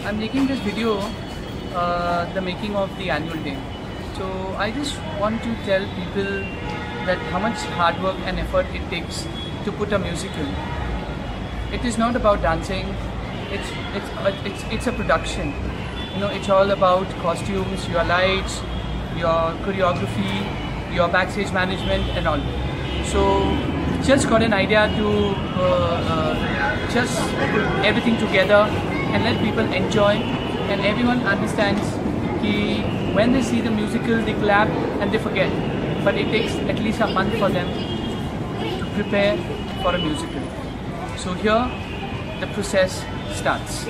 I'm making this video, the making of the annual day. So I just want to tell people that how much hard work and effort it takes to put a musical. It is not about dancing. It's a production. You know, it's all about costumes, your lights, your choreography, your backstage management, and all. So just got an idea to just put everything together and let people enjoy, and everyone understands that when they see the musical they clap and they forget, but it takes at least a month for them to prepare for a musical. So here the process starts.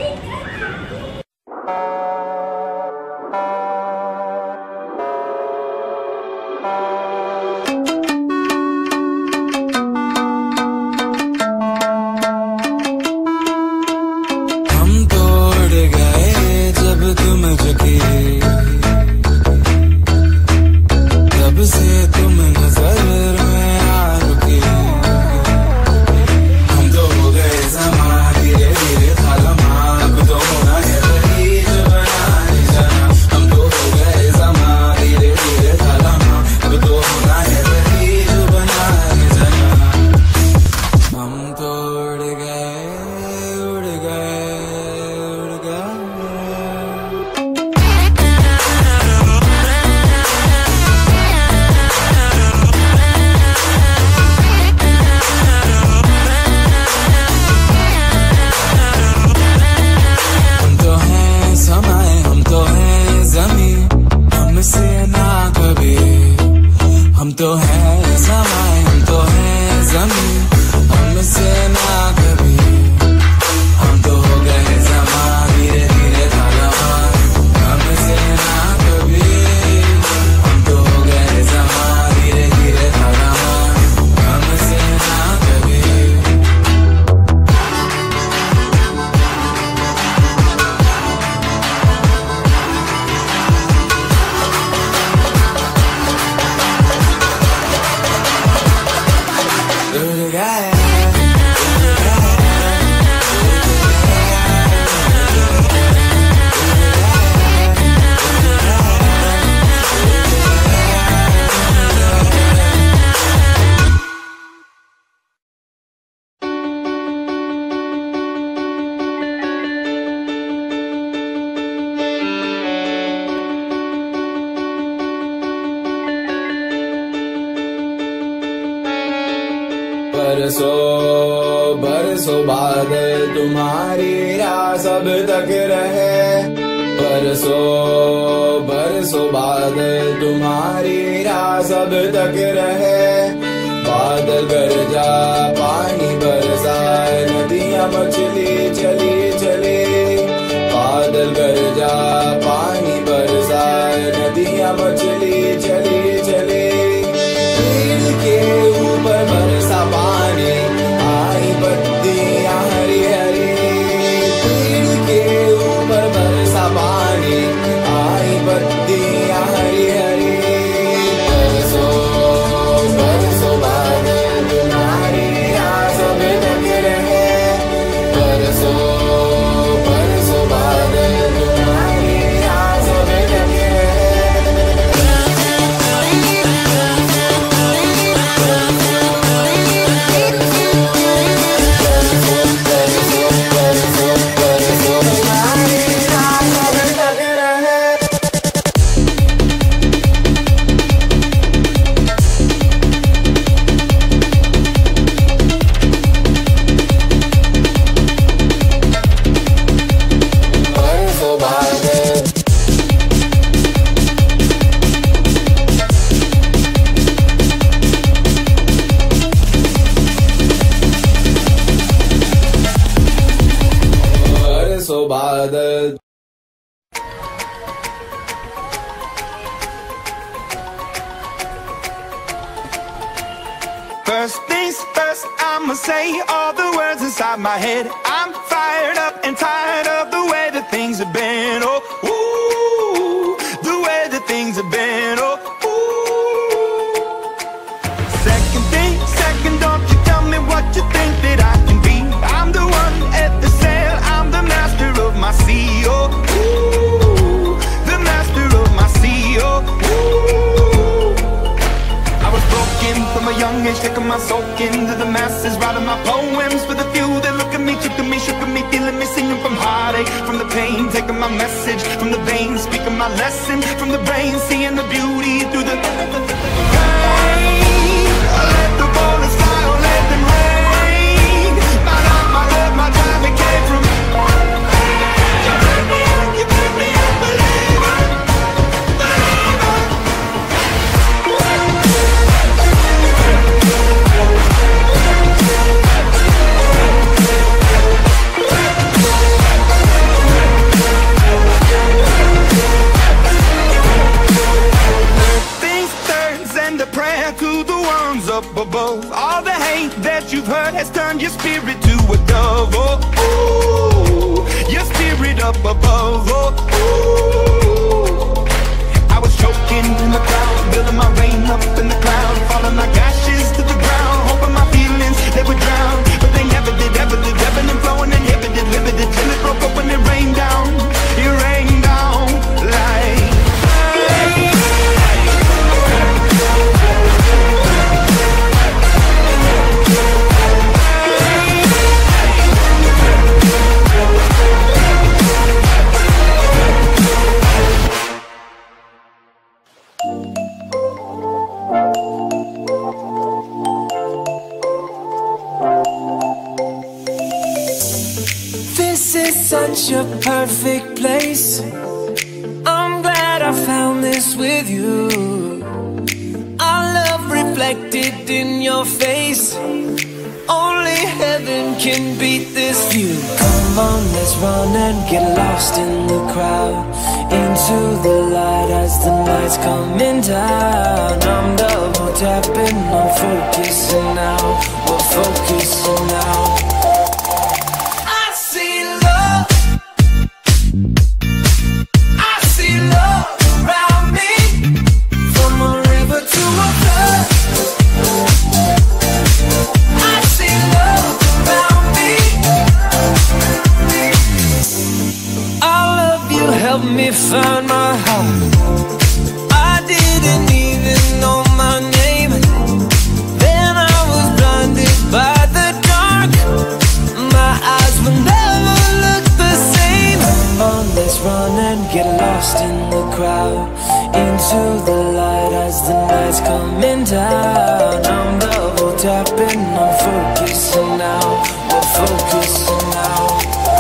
हम तो हैं समय, हम तो हैं ज़मीं, हमसे ना कभी। हम तो हो गए ज़मा, धीरे धीरे तालाबान, हमसे ना कभी। हम तो हो गए ज़मा, धीरे धीरे तालाबान, हमसे ना कभी। बरसों बरसों बादल तुम्हारी राह सब तक रहे। बरसों बरसों बादल तुम्हारी राह सब तक रहे। बादल गरजा पानी बरसाए, नदियां मछली चली चली। बादल गरजा पानी बरसाए, नदियां मछली चली चली। पेड़ के ऊपर बरसा पानी, आई पत्तियां हरी हरी। पेड़ के ऊपर बरसा पानी, आई पत्तियां हरी हरी। बरसों बरसों बादल तुम्हारी राह सब तक रहे। बरसों बरसों बादल तुम्हारी राह सब तक रहे। बादल First things first, I'ma say all the words inside my head. I'm fired up and tired of the way that things have been. Oh, ooh, the way that things have been. Oh, ooh. Second thing, second, don't you tell me what you think that I can be. I'm the one at the sail, I'm the master of my sea. Oh, taking my soul into the masses, writing my poems for the few that look at me, took to me, shook at me, feeling me, singing from heartache, from the pain, taking my message from the veins, speaking my lesson from the brain, seeing the beauty through the pain. Let the bullets fly, or let them rain. My life, my love, my time, it came from you pick me up, believer, believer. To the ones up above, all the hate that you've heard has turned your spirit to a dove. Oh, oh, your spirit up above. Oh, oh. I was choking in the crowd, building my rain up in the cloud, falling like ashes to the ground, hoping my feelings they would drown, but they never did, ever did, ebbing and flowing, inhibited, limited, till it broke up when it rained down. It rained down like rain. This is such a perfect place. I'm glad I found this with you. Our love reflected in your face. Only heaven can beat this view. Come on, let's run and get lost in the crowd, into the light as the night's coming down. I'm double tapping, I'm focusing now. We're focusing now. Help me find my heart. I didn't even know my name. Then I was blinded by the dark. My eyes will never look the same. Come on, let's run and get lost in the crowd, into the light as the night's coming down. I'm double tapping, I'm focusing now. We're focusing now.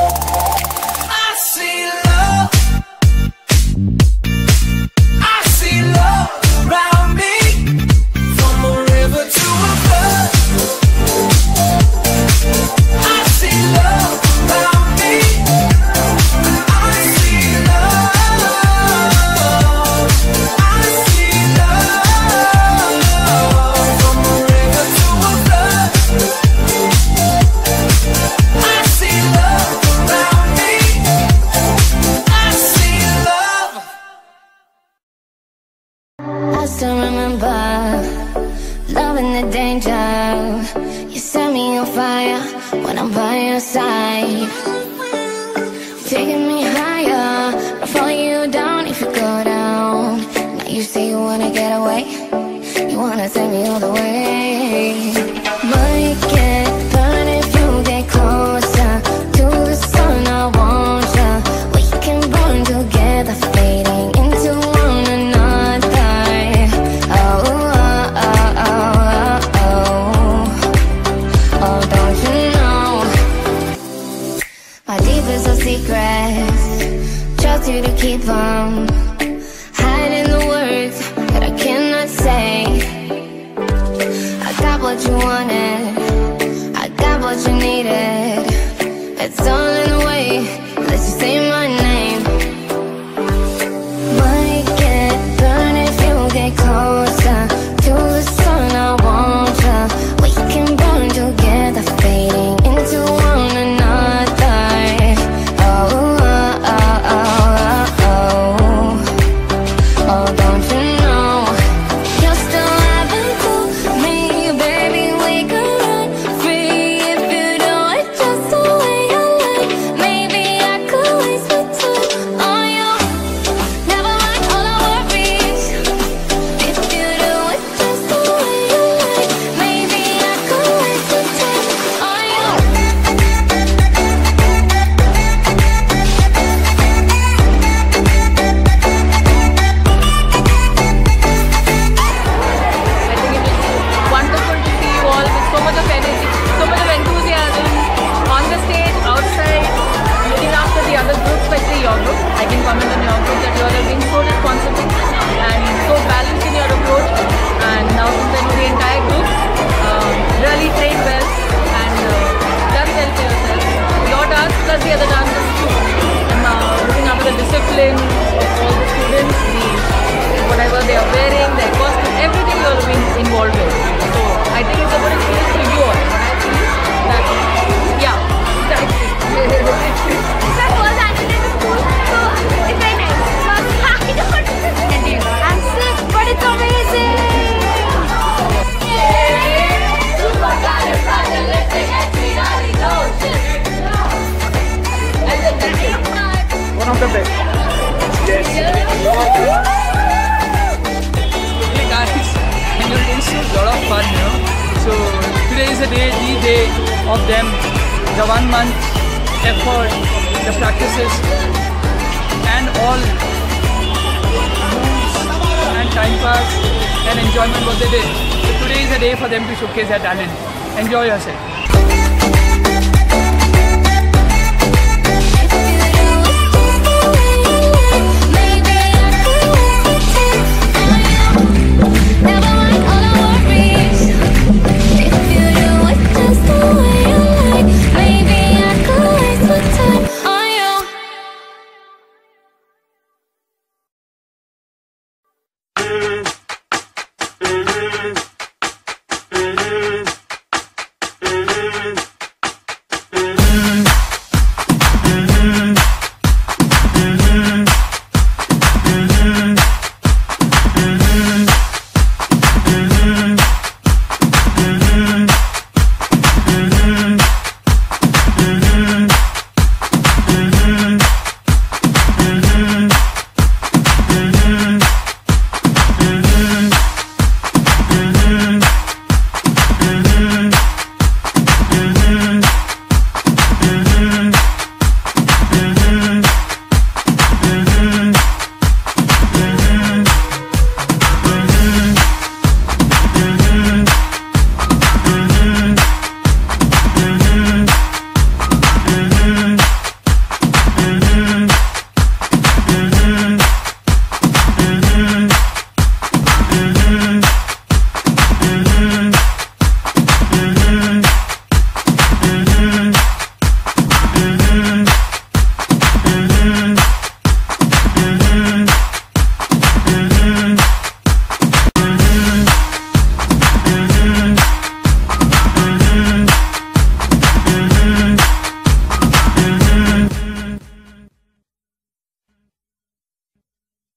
Taking me higher, I'll follow you down if you go down. Now you say you wanna get away, you wanna take me all the way. Might get burned if you get closer to the sun, I want ya. We can burn together, fading into one another. Oh, oh, oh, oh, oh, oh, don't you know my deepest of secrets, trust you to keep them, hiding the words that I cannot say. I got what you wanted, I got what you needed. It's all in the way that you say my name. Might get burned if you get closer to the sun, I want ya. We can burn together, fading into one another. Oh, oh, oh, oh, oh, oh, don't you know you're still having to me, baby? We could run free if you don't involved with. So I think it's a good experience for you all. But I feel that, yeah, exactly. My first annual day in school, so it's very nice. But I'm sick, but it's amazing. One of the best. Yes. Hey guys, annual day is a lot of fun, you know. So today is the day of them, the 1 month effort, the practices, and all moves and time pass and enjoyment what they did. So today is the day for them to showcase their talent. Enjoy yourself.